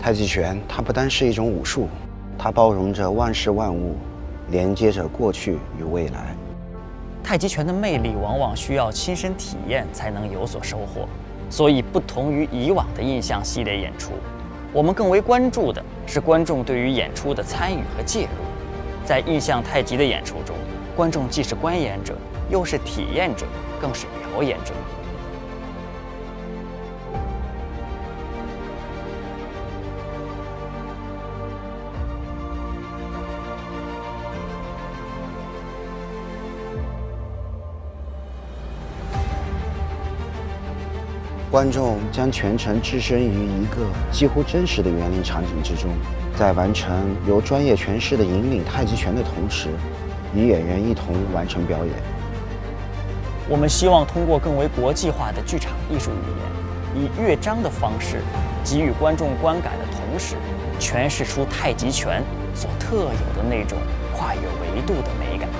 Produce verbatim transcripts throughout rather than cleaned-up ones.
太极拳它不单是一种武术，它包容着万事万物，连接着过去与未来。 太极拳的魅力往往需要亲身体验才能有所收获，所以不同于以往的印象系列演出，我们更为关注的是观众对于演出的参与和介入。在印象太极的演出中，观众既是观演者，又是体验者，更是表演者。 观众将全程置身于一个几乎真实的园林场景之中，在完成由专业拳师的引领太极拳的同时，与演员一同完成表演。 我们希望通过更为国际化的剧场艺术语言，以乐章的方式给予观众观感的同时，诠释出太极拳所特有的那种跨越维度的美感。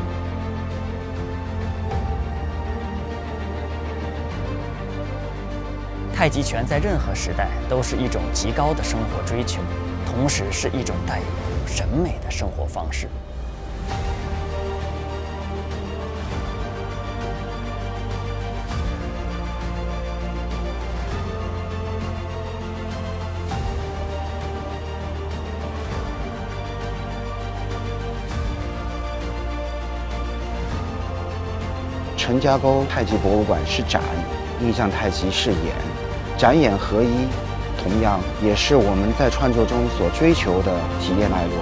太极拳在任何时代都是一种极高的生活追求，同时是一种带有审美的生活方式。 陈家沟太极博物馆是展，印象太极是演，展演合一，同样也是我们在创作中所追求的体验脉络。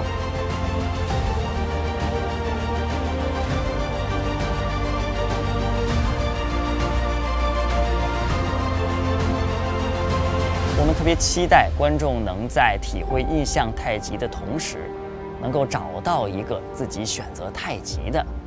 我们特别期待观众能在体会印象太极的同时，能够找到一个自己选择太极的